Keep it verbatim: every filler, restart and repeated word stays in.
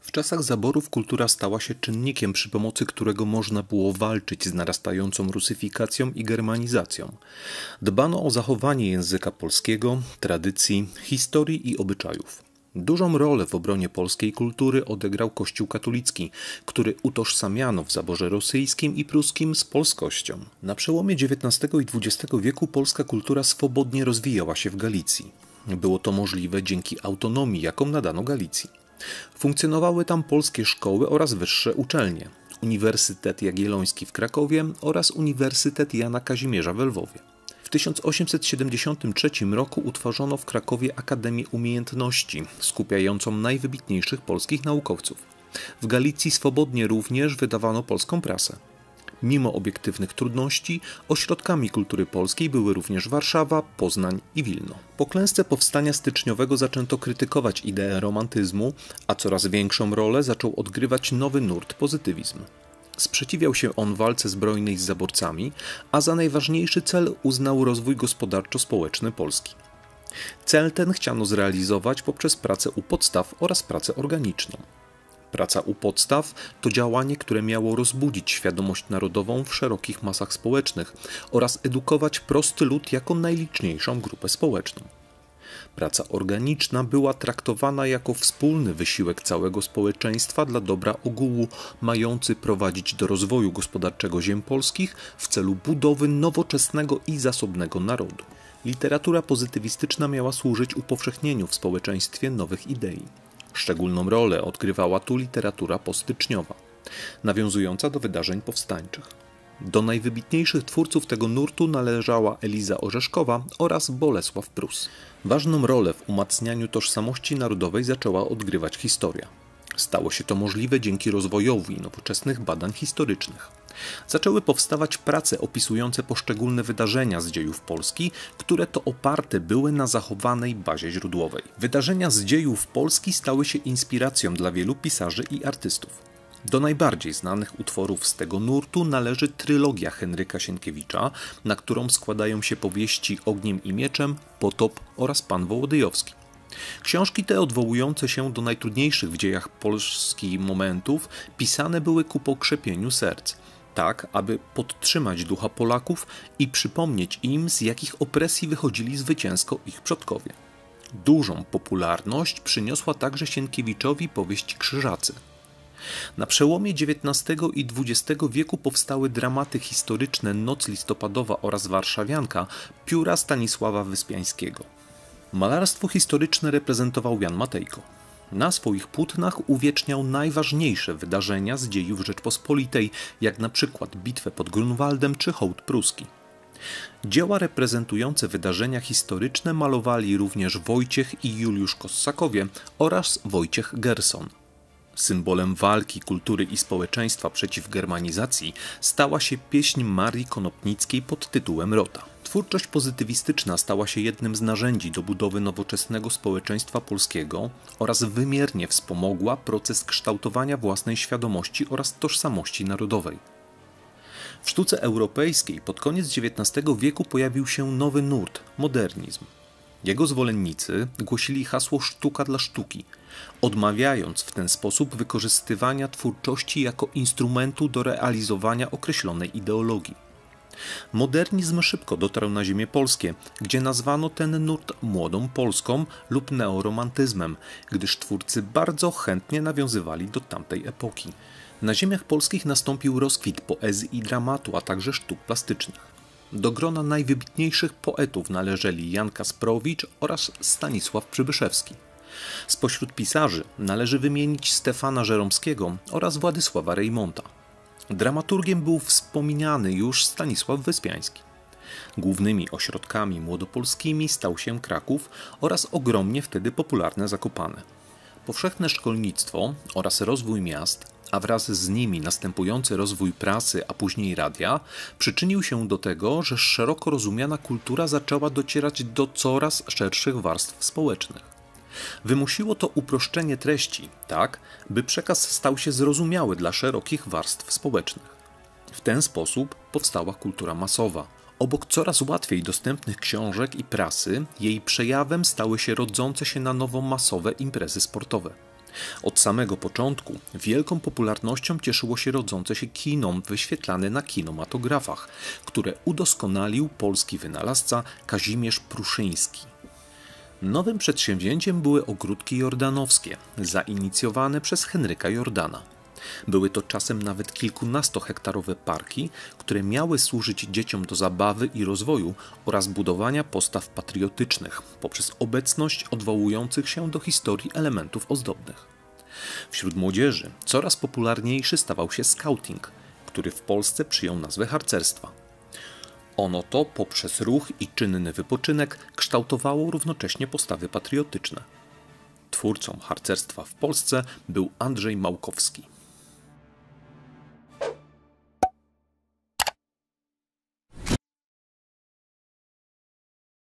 W czasach zaborów kultura stała się czynnikiem, przy pomocy którego można było walczyć z narastającą rusyfikacją i germanizacją. Dbano o zachowanie języka polskiego, tradycji, historii i obyczajów. Dużą rolę w obronie polskiej kultury odegrał Kościół katolicki, który utożsamiano w zaborze rosyjskim i pruskim z polskością. Na przełomie dziewiętnastego i dwudziestego wieku polska kultura swobodnie rozwijała się w Galicji. Było to możliwe dzięki autonomii, jaką nadano Galicji. Funkcjonowały tam polskie szkoły oraz wyższe uczelnie, Uniwersytet Jagielloński w Krakowie oraz Uniwersytet Jana Kazimierza w Lwowie. W tysiąc osiemset siedemdziesiątym trzecim roku utworzono w Krakowie Akademię Umiejętności, skupiającą najwybitniejszych polskich naukowców. W Galicji swobodnie również wydawano polską prasę. Mimo obiektywnych trudności, ośrodkami kultury polskiej były również Warszawa, Poznań i Wilno. Po klęsce powstania styczniowego zaczęto krytykować ideę romantyzmu, a coraz większą rolę zaczął odgrywać nowy nurt pozytywizm. Sprzeciwiał się on walce zbrojnej z zaborcami, a za najważniejszy cel uznał rozwój gospodarczo-społeczny Polski. Cel ten chciano zrealizować poprzez pracę u podstaw oraz pracę organiczną. Praca u podstaw to działanie, które miało rozbudzić świadomość narodową w szerokich masach społecznych oraz edukować prosty lud jako najliczniejszą grupę społeczną. Praca organiczna była traktowana jako wspólny wysiłek całego społeczeństwa dla dobra ogółu, mający prowadzić do rozwoju gospodarczego ziem polskich w celu budowy nowoczesnego i zasobnego narodu. Literatura pozytywistyczna miała służyć upowszechnieniu w społeczeństwie nowych idei. Szczególną rolę odgrywała tu literatura postyczniowa, nawiązująca do wydarzeń powstańczych. Do najwybitniejszych twórców tego nurtu należała Eliza Orzeszkowa oraz Bolesław Prus. Ważną rolę w umacnianiu tożsamości narodowej zaczęła odgrywać historia. Stało się to możliwe dzięki rozwojowi nowoczesnych badań historycznych. Zaczęły powstawać prace opisujące poszczególne wydarzenia z dziejów Polski, które to oparte były na zachowanej bazie źródłowej. Wydarzenia z dziejów Polski stały się inspiracją dla wielu pisarzy i artystów. Do najbardziej znanych utworów z tego nurtu należy trylogia Henryka Sienkiewicza, na którą składają się powieści Ogniem i mieczem, Potop oraz Pan Wołodyjowski. Książki te, odwołujące się do najtrudniejszych w dziejach Polski momentów, pisane były ku pokrzepieniu serc, tak aby podtrzymać ducha Polaków i przypomnieć im, z jakich opresji wychodzili zwycięsko ich przodkowie. Dużą popularność przyniosła także Sienkiewiczowi powieść Krzyżacy. Na przełomie dziewiętnastego i dwudziestego wieku powstały dramaty historyczne Noc listopadowa oraz Warszawianka pióra Stanisława Wyspiańskiego. Malarstwo historyczne reprezentował Jan Matejko. Na swoich płótnach uwieczniał najważniejsze wydarzenia z dziejów Rzeczpospolitej, jak na przykład bitwę pod Grunwaldem czy hołd pruski. Dzieła reprezentujące wydarzenia historyczne malowali również Wojciech i Juliusz Kossakowie oraz Wojciech Gerson. Symbolem walki kultury i społeczeństwa przeciw germanizacji stała się pieśń Marii Konopnickiej pod tytułem Rota. Twórczość pozytywistyczna stała się jednym z narzędzi do budowy nowoczesnego społeczeństwa polskiego oraz wymiernie wspomogła proces kształtowania własnej świadomości oraz tożsamości narodowej. W sztuce europejskiej pod koniec dziewiętnastego wieku pojawił się nowy nurt – modernizm. Jego zwolennicy głosili hasło sztuka dla sztuki, odmawiając w ten sposób wykorzystywania twórczości jako instrumentu do realizowania określonej ideologii. Modernizm szybko dotarł na ziemię polskie, gdzie nazwano ten nurt młodą Polską lub neoromantyzmem, gdyż twórcy bardzo chętnie nawiązywali do tamtej epoki. Na ziemiach polskich nastąpił rozkwit poezji i dramatu, a także sztuk plastycznych. Do grona najwybitniejszych poetów należeli Jan Kasprowicz oraz Stanisław Przybyszewski. Spośród pisarzy należy wymienić Stefana Żeromskiego oraz Władysława Reymonta. Dramaturgiem był wspomniany już Stanisław Wyspiański. Głównymi ośrodkami młodopolskimi stał się Kraków oraz ogromnie wtedy popularne Zakopane. Powszechne szkolnictwo oraz rozwój miast, a wraz z nimi następujący rozwój prasy, a później radia, przyczynił się do tego, że szeroko rozumiana kultura zaczęła docierać do coraz szerszych warstw społecznych. Wymusiło to uproszczenie treści, tak by przekaz stał się zrozumiały dla szerokich warstw społecznych. W ten sposób powstała kultura masowa. Obok coraz łatwiej dostępnych książek i prasy, jej przejawem stały się rodzące się na nowo masowe imprezy sportowe. Od samego początku wielką popularnością cieszyło się rodzące się kino wyświetlane na kinematografach, które udoskonalił polski wynalazca Kazimierz Pruszyński. Nowym przedsięwzięciem były ogródki jordanowskie, zainicjowane przez Henryka Jordana. Były to czasem nawet kilkunastohektarowe parki, które miały służyć dzieciom do zabawy i rozwoju oraz budowania postaw patriotycznych poprzez obecność odwołujących się do historii elementów ozdobnych. Wśród młodzieży coraz popularniejszy stawał się skauting, który w Polsce przyjął nazwę harcerstwa. Ono to poprzez ruch i czynny wypoczynek kształtowało równocześnie postawy patriotyczne. Twórcą harcerstwa w Polsce był Andrzej Małkowski.